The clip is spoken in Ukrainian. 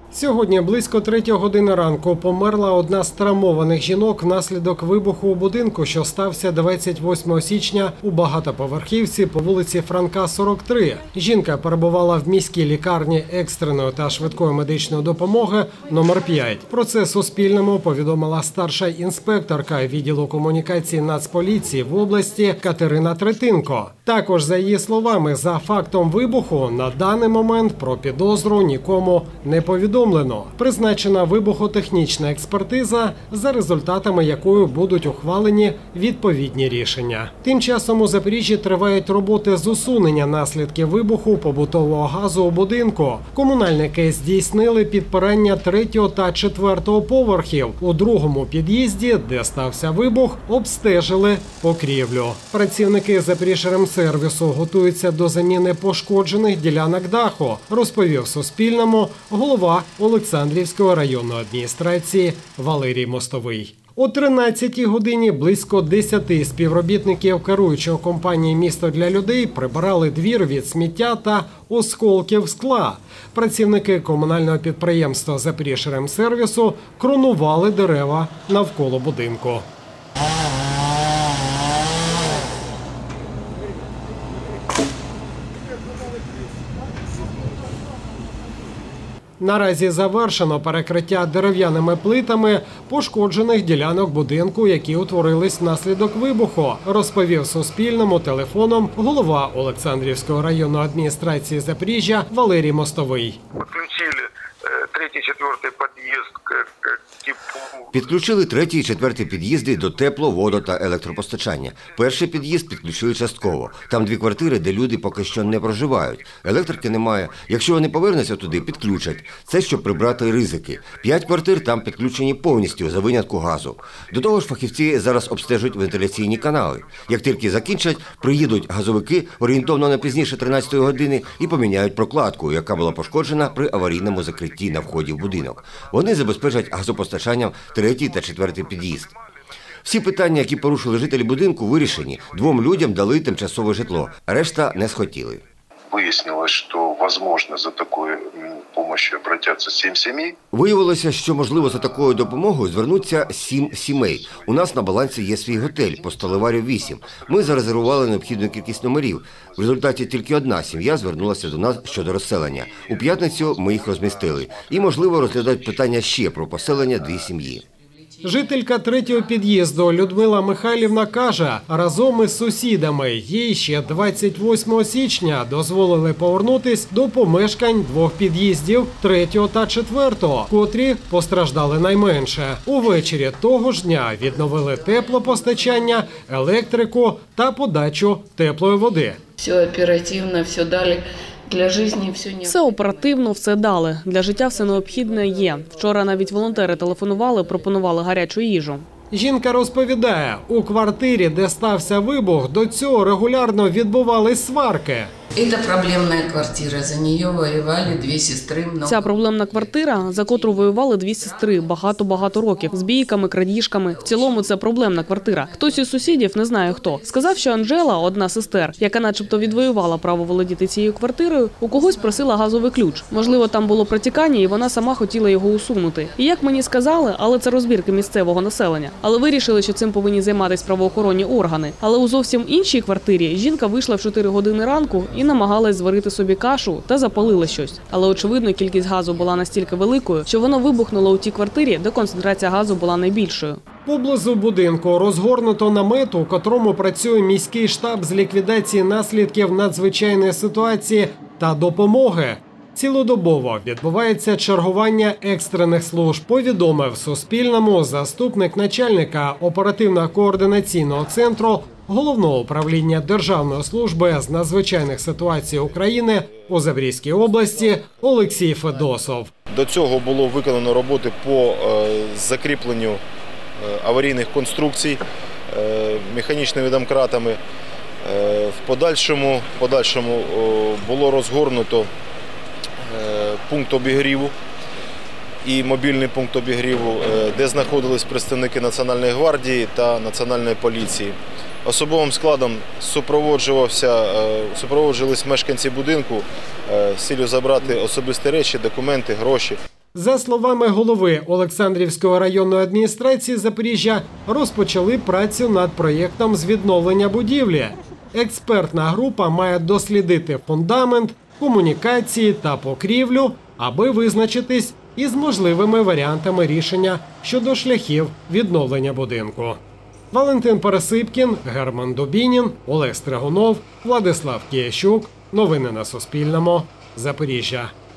Сьогодні близько 3 години ранку померла одна з травмованих жінок внаслідок вибуху у будинку, що стався 28 січня у багатоповерхівці по вулиці Франка, 43. Жінка перебувала в міській лікарні екстреної та швидкої медичної допомоги номер 5. Про це Суспільному повідомила старша інспекторка відділу комунікації Нацполіції в області Катерина Третинко. Також, за її словами, за фактом вибуху на даний момент про підозру нікому не повідомлено. Призначена вибухотехнічна експертиза, за результатами якої будуть ухвалені відповідні рішення. Тим часом у Запоріжжі тривають роботи з усунення наслідків вибуху побутового газу у будинку. Комунальники здійснили підпирання 3-го та 4-го поверхів. У другому під'їзді, де стався вибух, обстежили покрівлю. Працівники Запоріжжяремсервісу готуються до заміни пошкоджених ділянок даху, розповів Суспільному голова Олександрівської районної адміністрації Валерій Мостовий. О 13-й годині близько 10 співробітників керуючої компанії «Місто для людей» прибирали двір від сміття та осколків скла. Працівники комунального підприємства Запоріжжяремсервісу кронували дерева навколо будинку. Наразі завершено перекриття дерев'яними плитами пошкоджених ділянок будинку, які утворились внаслідок вибуху, розповів Суспільному телефоном голова Олександрівської районної адміністрації Запоріжжя Валерій Мостовий. Підключили 3-й і 4-й під'їзди до тепло-, водо- та електропостачання. Перший під'їзд підключили частково. Там 2 квартири, де люди поки що не проживають. Електрики немає. Якщо вони повернуться туди, підключать. Це щоб прибрати ризики. 5 квартир там підключені повністю, за винятку газу. До того ж, фахівці зараз обстежують вентиляційні канали. Як тільки закінчать, приїдуть газовики орієнтовно не пізніше 13-ї години і поміняють прокладку, яка була пошкоджена при аварійному закритті на вході в будинок. Вони забезпечать газопостачанням 3-й та 4-й під'їзд. Всі питання, які порушили жителі будинку, вирішені. 2 людям дали тимчасове житло, решта не схотіли. Вияснилось, що, можливо, за такою допомогою обратяться 7 сімей. Виявилося, що, можливо, за такою допомогою звернуться 7 сімей. У нас на балансі є свій готель, по Сталеварю 8. Ми зарезервували необхідну кількість номерів. В результаті тільки одна сім'я звернулася до нас щодо розселення. У п'ятницю ми їх розмістили. І, можливо, розглядають питання ще про поселення 2 сім'ї. Жителька 3-го під'їзду Людмила Михайлівна каже, разом із сусідами їй ще 28 січня дозволили повернутись до помешкань 2 під'їздів 3-го та 4-го, котрі постраждали найменше. Увечері того ж дня відновили теплопостачання, електрику та подачу теплої води. Все оперативно, все дали. Все оперативно, все дали. Для життя все необхідне є. Вчора навіть волонтери телефонували, пропонували гарячу їжу. Жінка розповідає, у квартирі, де стався вибух, до цього регулярно відбувались сварки. Це проблемна квартира, за неї воювали 2 сестри. Ця проблемна квартира, за котру воювали 2 сестри багато-багато років. З бійками, крадіжками. В цілому це проблемна квартира. Хтось із сусідів, не знаю хто, сказав, що Анжела, одна з сестер, яка начебто відвоювала право володіти цією квартирою, у когось просила газовий ключ. Можливо, там було протікання і вона сама хотіла його усунути. І як мені сказали, але це розбірки місцевого населення. Але вирішили, що цим повинні займатися правоохоронні органи. Але у зовсім іншій квартирі жінка вийшла в 4 години ранку і намагалась зварити собі кашу та запалила щось. Але, очевидно, кількість газу була настільки великою, що воно вибухнуло у тій квартирі, де концентрація газу була найбільшою. Поблизу будинку розгорнуто намет, у котрому працює міський штаб з ліквідації наслідків надзвичайної ситуації та допомоги. Цілодобово відбувається чергування екстрених служб, повідомив Суспільному заступник начальника оперативно-координаційного центру Головного управління Державної служби з надзвичайних ситуацій України у Запорізькій області Олексій Федосов. До цього було виконано роботи по закріпленню аварійних конструкцій механічними домкратами. В подальшому було розгорнуто пункт обігріву і мобільний пункт обігріву, де знаходились представники Національної гвардії та Національної поліції. Особовим складом супроводжувались мешканці будинку з ціллю забрати особисті речі, документи, гроші. За словами голови Олександрівської районної адміністрації Запоріжжя, розпочали працю над проєктом з відновлення будівлі. Експертна група має дослідити фундамент, комунікації та покрівлю, аби визначитись із можливими варіантами рішення щодо шляхів відновлення будинку. Валентин Пересипкін, Герман Дубінін, Олег Стригунов, Владислав Кіящук. Новини на Суспільному. Запоріжжя.